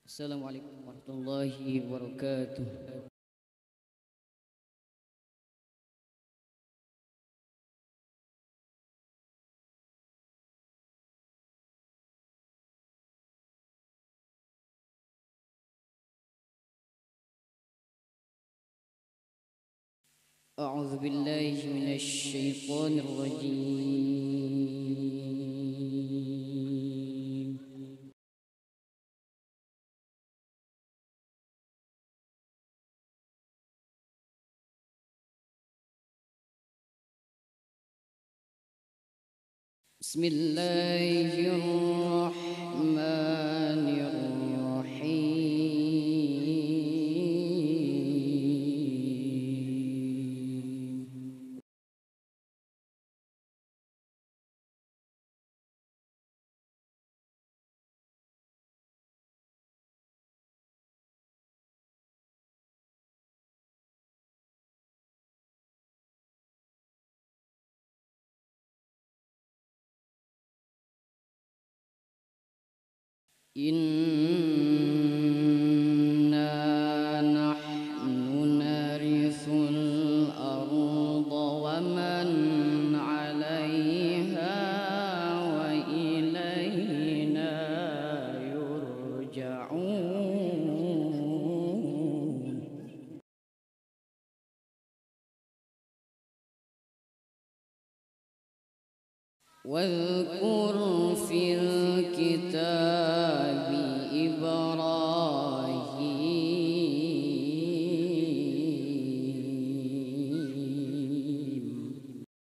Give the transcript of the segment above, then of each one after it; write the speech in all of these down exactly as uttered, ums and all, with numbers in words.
Assalamualaikum warahmatullahi wabarakatuh. A'udzu billahi minasy syaithanir rajim. Bismillahirrahmanirrahim. Inna nahnu narithul arda wa man 'alaiha wa ilaina yurja'un. Wadhkur fil kitabi Ibrahim.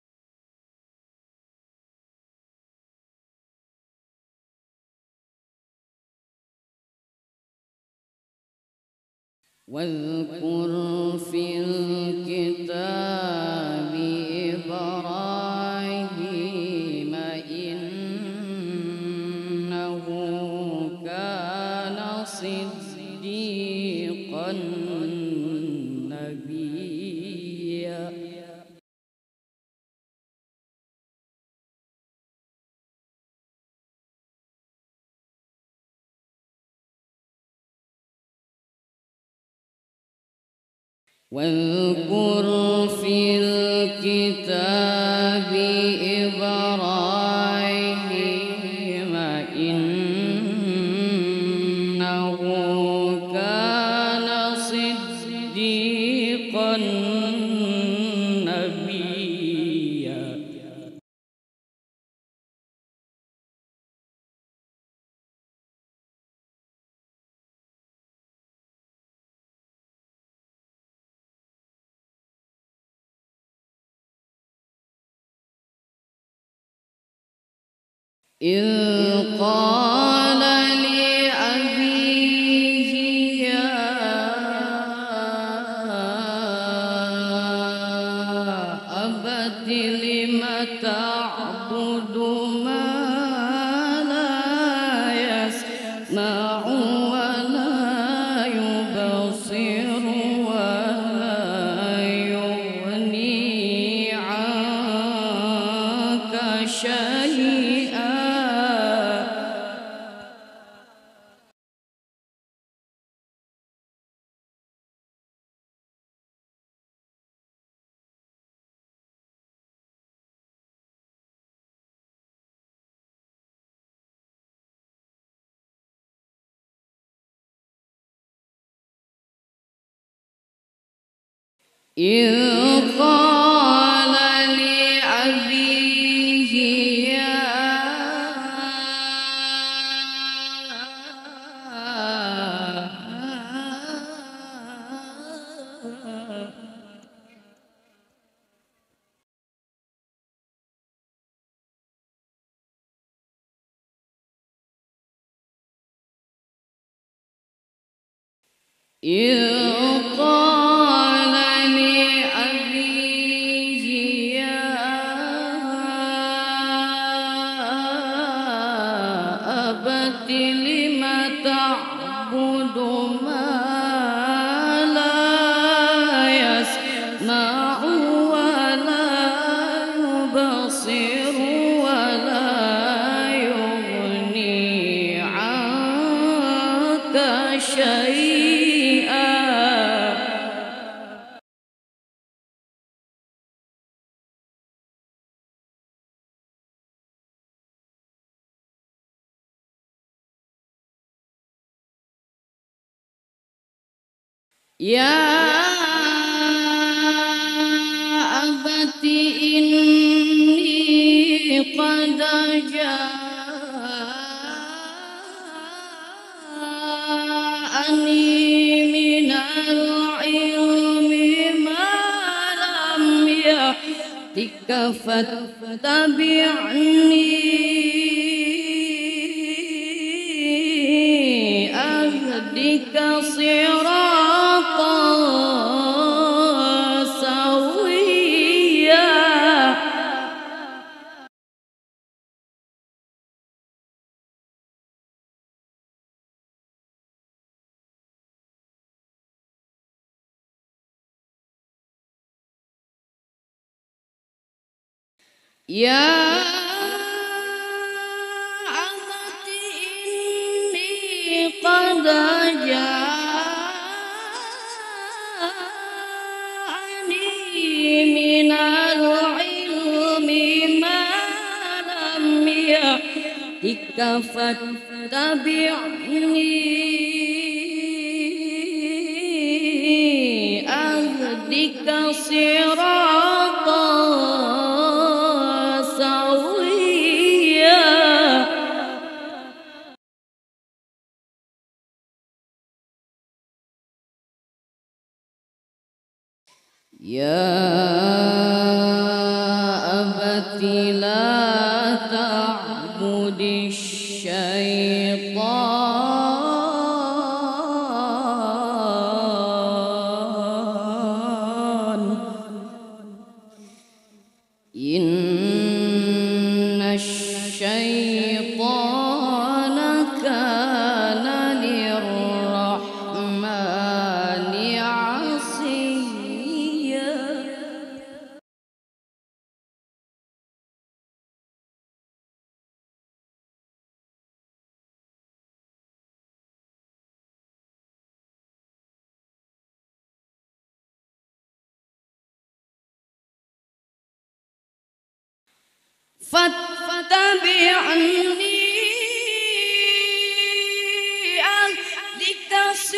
Wadhkur fil kitabi Ibrahim innahu kana siddiqan nabiyya. Wadhkur fil kitabi Ibrahim innahu kana siddiqan nabiyya. إذ قال لأبيه يا أبت لم تعبد ما لا يسمع ولا يبصر ولا يغني عنك شيئا. إذ قال لأبيه يا إذ قال لأبيه يا أبت لم تعبد ما لا يسمع ولا يبصر ولا يغني عنك شيئا. يا أبت إني قد جاءني من العلم ما لم يأتك فاتبعني أهدك صراطا سويا. يا أبت إني قد جاءني من العلم ما لم يأتك فاتبعني أهدك صراطا سويا. يا أبت لا تعبد الشيطان إن الشيطان كان للرحمن عصيا. فاتبعني أهدك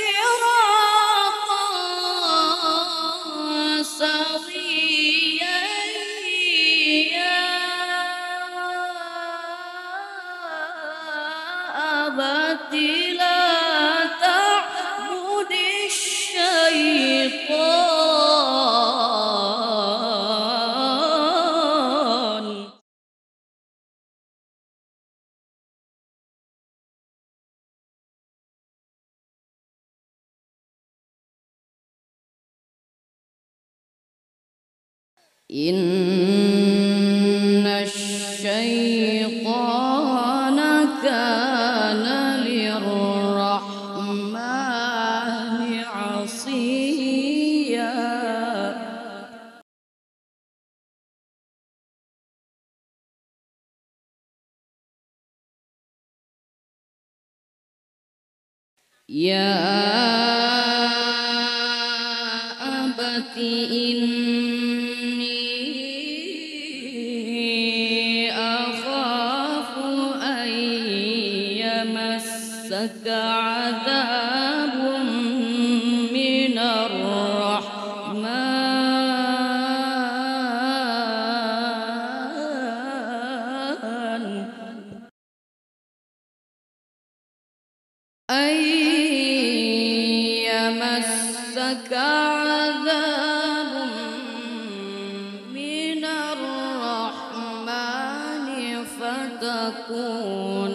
صراطا سويا. يا أبت لا تعبد الشيطان إن الشيطان كان للرحمن عصيا. يا أبت إني أخاف أن يمسك عذاب من الرحمن أن يمسك عذاب من الرحمن فتكون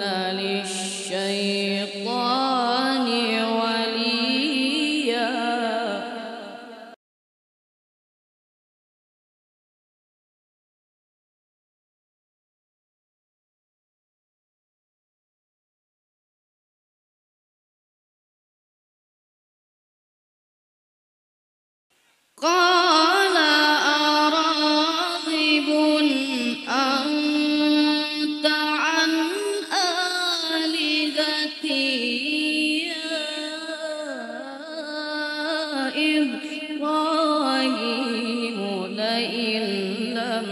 للشيطان وليا. قال أراغب أنت عن آلهتي يا إبراهيم لئن لم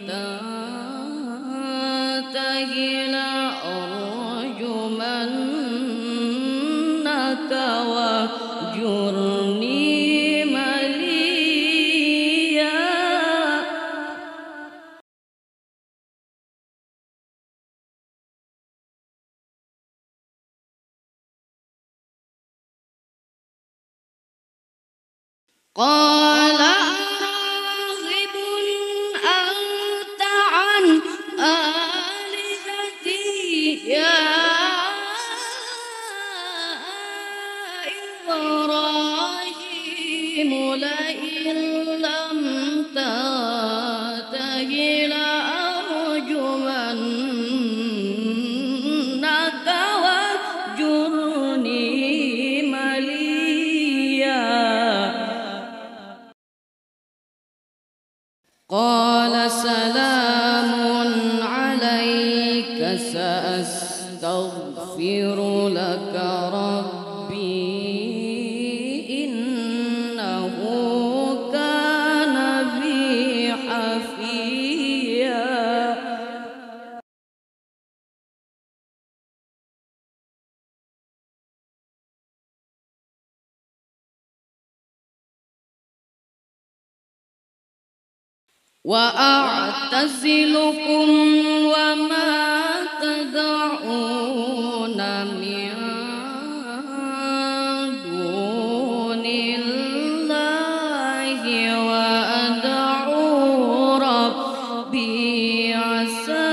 تنته لأرجمنك واهجرني مليا. قال أراغب أنت عن آلهتي يا إبراهيم لئن لم تنته لأرجمنك واهجرني مليا. قال سلام عليك سأستغفر لك ربي إنه كان بي حفيا. وأعتزلكم وما تدعون من دون الله وأدعو ربي عسى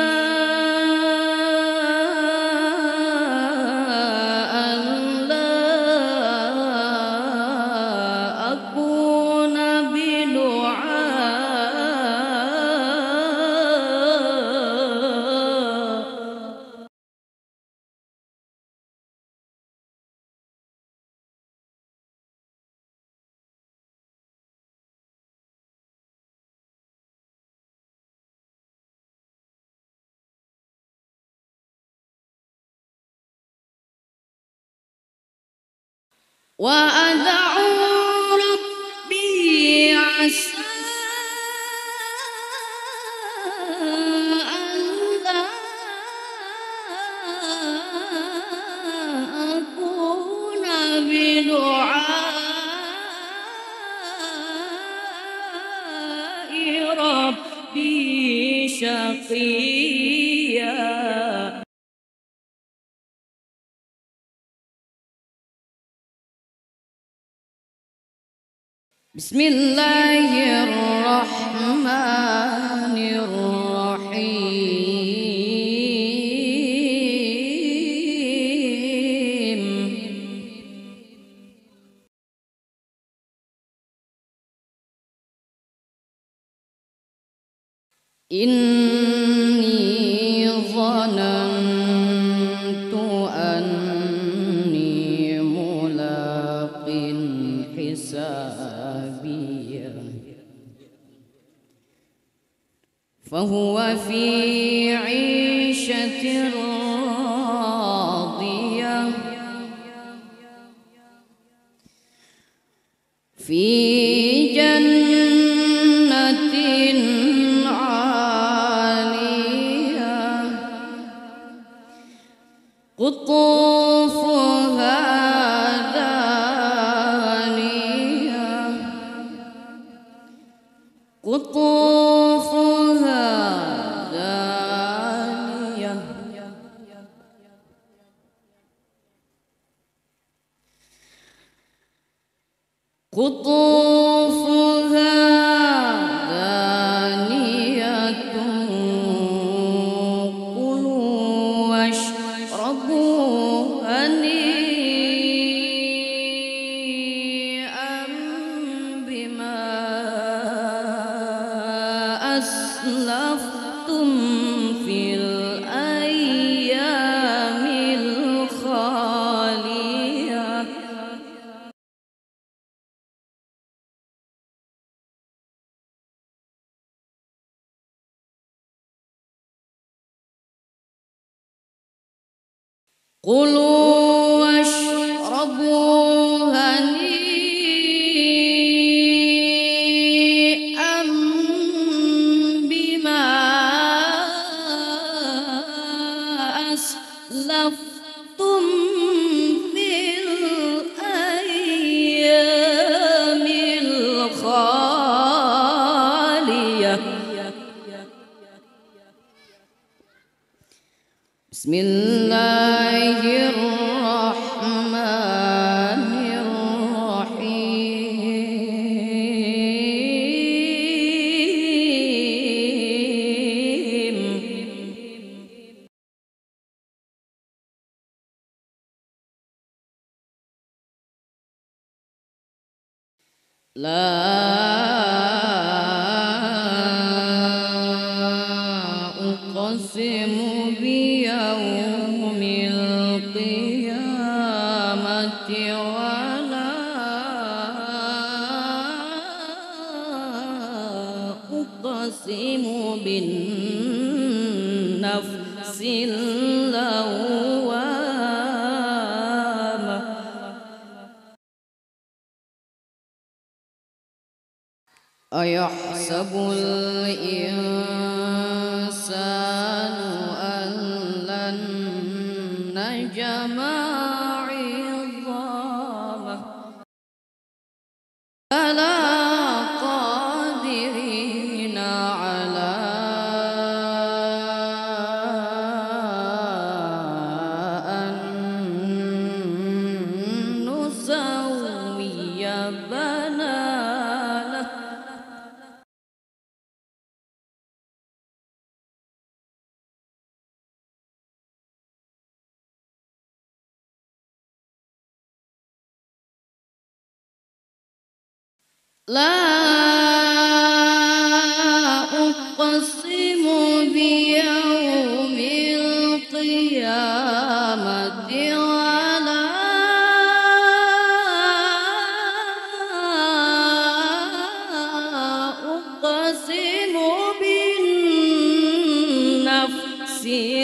ألا أكون وأدعو ربي عسى ألا أكون بدعاء ربي شقيا. بسم الله الرحمن الرحيم. إني ظننت أني ملاق حسابي فهو في عيشة راضية في جنة عالية قطوفها دانية قطوفها دانية قطوفها دانية كلوا واشربوا هنيئا بما أسلفتم في الأيام الخالية. كلوا واشربوا هنيئا الله الرحمن الرحيم لا أقسم بيوم القيامة ولا أقسم بالنفس اللوامة أيحسب الإنسان أن لن نجمع عظامه بلى قادرين على أن نسوي بنانه لا أقسم بيوم القيامة ولا أقسم بالنفس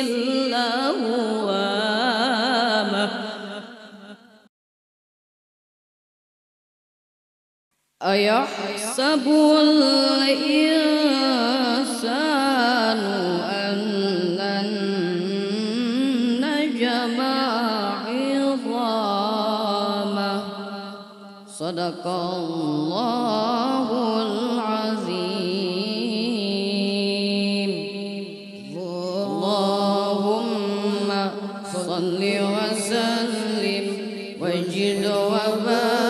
اللوامة أيحسب الإنسان أن لن نجمع عظامه صدق الله العظيم اللهم صل وسلم وزد وبارك